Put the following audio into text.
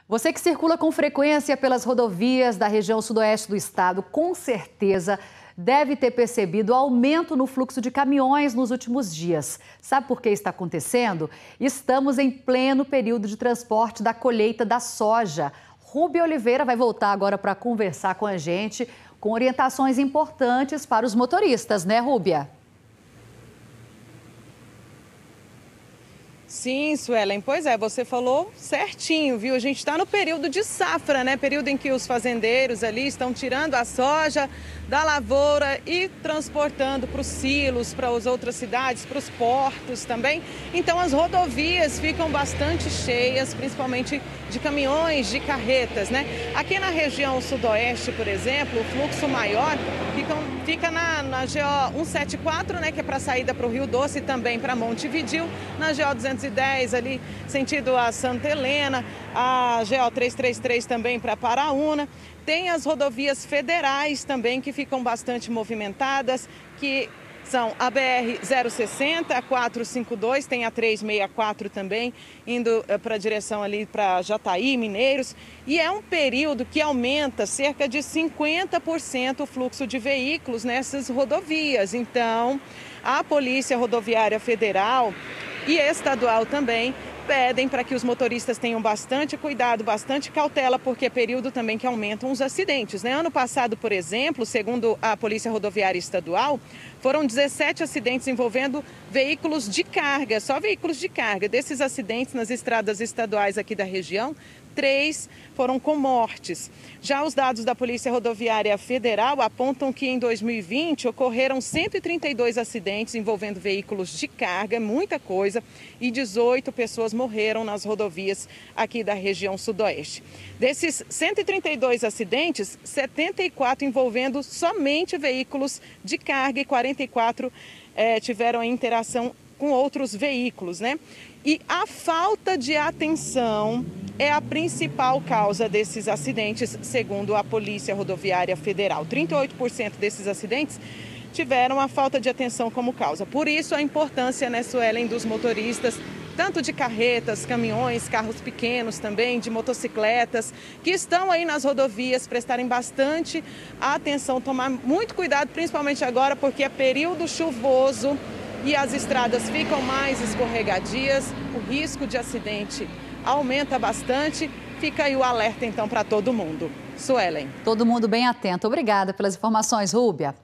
Você que circula com frequência pelas rodovias da região sudoeste do estado, com certeza deve ter percebido o aumento no fluxo de caminhões nos últimos dias. Sabe por que está acontecendo? Estamos em pleno período de transporte da colheita da soja. Rúbia Oliveira vai voltar agora para conversar com a gente com orientações importantes para os motoristas, né, Rúbia? Sim, Suelen, pois é, você falou certinho, viu? A gente está no período de safra, né? Período em que os fazendeiros ali estão tirando a soja da lavoura e transportando para os silos, para as outras cidades, para os portos também. Então as rodovias ficam bastante cheias, principalmente de caminhões, de carretas, né? Aqui na região sudoeste, por exemplo, o fluxo maior fica na GO 174, né? Que é para a saída para o Rio Doce e também para Montevidéu, na GO 210 ali, sentido a Santa Helena, a GO 333 também para Paraúna. Tem as rodovias federais também que ficam bastante movimentadas, que são a BR-060, a 452, tem a 364 também, indo para a direção ali para Jataí, Mineiros. E é um período que aumenta cerca de 50% o fluxo de veículos nessas rodovias. Então, a Polícia Rodoviária Federal e estadual também pedem para que os motoristas tenham bastante cuidado, bastante cautela, porque é período também que aumentam os acidentes, né? Ano passado, por exemplo, segundo a Polícia Rodoviária Estadual, foram 17 acidentes envolvendo veículos de carga, só veículos de carga. Desses acidentes nas estradas estaduais aqui da região, 3 foram com mortes. Já os dados da Polícia Rodoviária Federal apontam que em 2020 ocorreram 132 acidentes envolvendo veículos de carga, muita coisa, e 18 pessoas morreram nas rodovias aqui da região sudoeste. Desses 132 acidentes, 74 envolvendo somente veículos de carga e 44 tiveram interação com outros veículos, né? E a falta de atenção é a principal causa desses acidentes, segundo a Polícia Rodoviária Federal. 38% desses acidentes tiveram a falta de atenção como causa. Por isso a importância, né, Suelen, dos motoristas, tanto de carretas, caminhões, carros pequenos também, de motocicletas, que estão aí nas rodovias, prestarem bastante atenção, tomar muito cuidado, principalmente agora, porque é período chuvoso e as estradas ficam mais escorregadias, o risco de acidente aumenta bastante. Fica aí o alerta, então, para todo mundo. Suelen. Todo mundo bem atento. Obrigada pelas informações, Rúbia.